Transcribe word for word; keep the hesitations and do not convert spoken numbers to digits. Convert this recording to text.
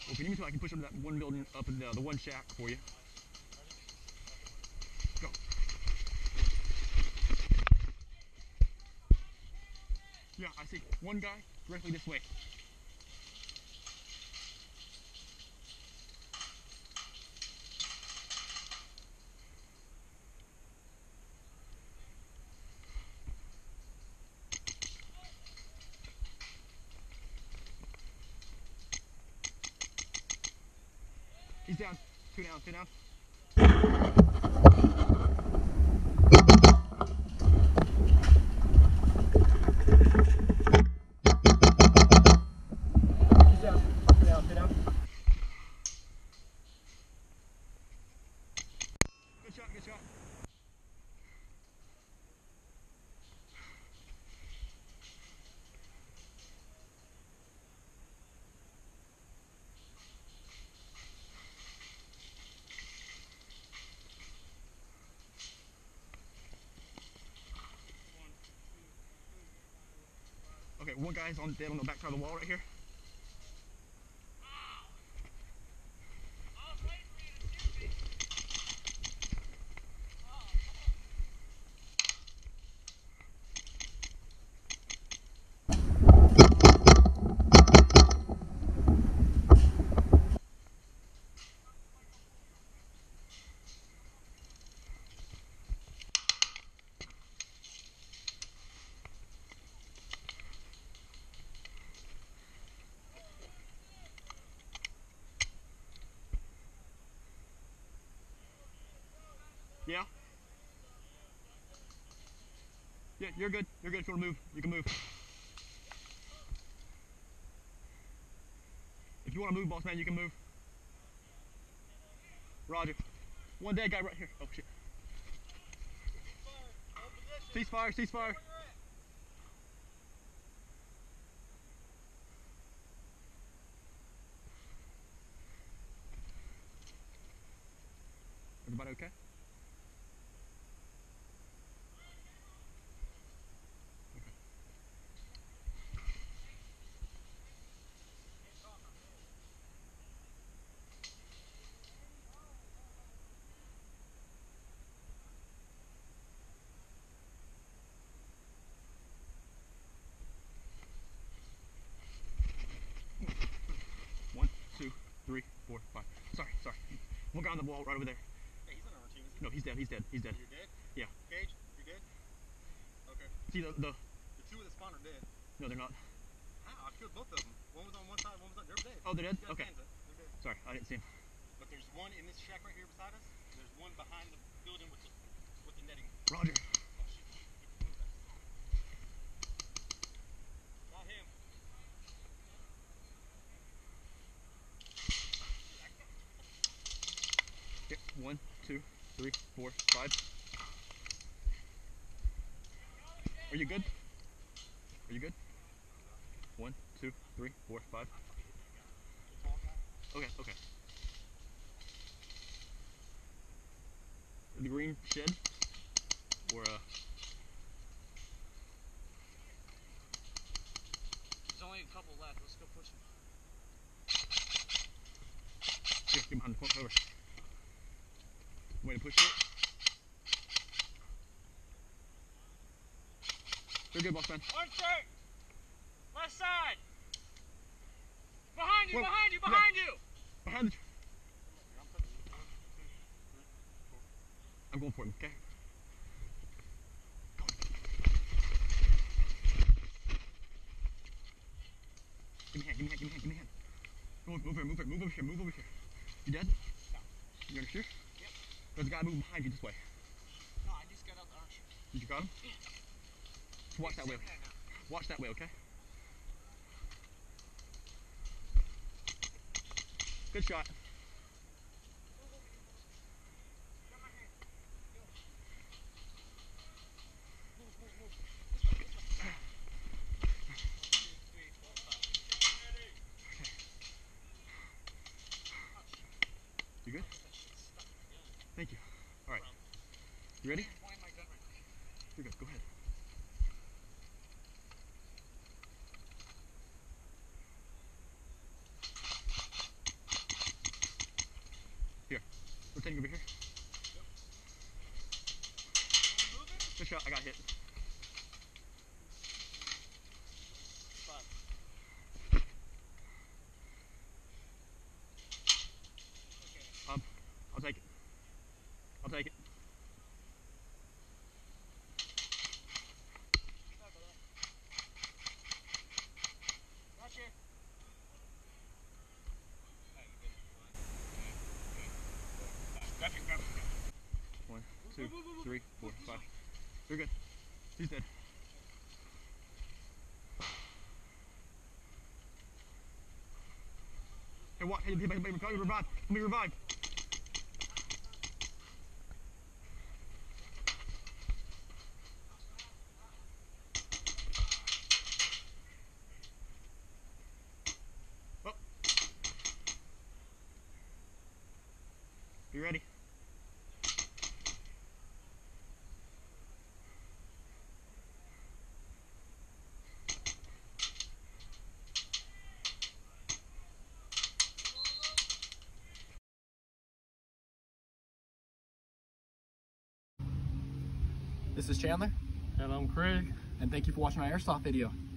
Well, if you need me to, I can push up to that one building, up in the, the one shack for you. Go. Yeah, I see one guy directly this way. He's down. Two down, two down. He's down. Two down, two down. Good shot, good shot. Okay, one guy's on dead on the back side of the wall right here. Yeah? Yeah, you're good. You're good if you want to move. You can move. If you want to move, boss man, you can move. Roger. One dead guy right here. Oh, shit. Ceasefire, ceasefire. Everybody okay? One, two, three, four, five. Sorry, sorry. One guy on the wall right over there. Hey, he's not on our team, is he? No, he's dead, he's dead, he's dead. You're dead? Yeah. Cage, you're dead? Okay. See the, the... The two of the spawn are dead. No, they're not. How? I killed both of them. One was on one side, one was on... They're dead. Oh, they're dead? You got Okay. hands up. They're dead. Sorry, I didn't see him. But there's one in this shack right here beside us. There's one behind the building with the, with the netting. Roger. Oh, shit. Move that. Not him. Okay, one, two, three, four, five. Are you good? Are you good? One, two, three, four, five. Okay, okay. The green shed? Or, uh... There's only a couple left. Let's go push them. Here, get behind the corner, over. Way to push it. You're good, boss man. One shirt! Left side! Behind you, Whoa. behind you, Yeah. behind you! Behind the... I'm going for him, okay? Go on. Give me a hand, give me a hand, give me a hand, give me a hand. Move, move here, move here, move over here, move over here. You dead? No. You under sure? Yep. There's a guy moving behind you this way. No, I just got out the archer. Did you got him? Yeah. So watch that way. Watch that way, okay? Good shot. You good? Thank you. Alright. You ready? You're good. Go ahead. Lieutenant, over here. Good shot. I got hit. Five. Um, I'll take it. I'll take it. Gotcha. Grab it, grab it. One, two, three, four, five. You're good. He's dead. Hey, what? Hey, hey, hey, hey, let me revive. Let me revive. Oh. You ready? This is Chandler. And I'm Craig. And thank you for watching my Airsoft video.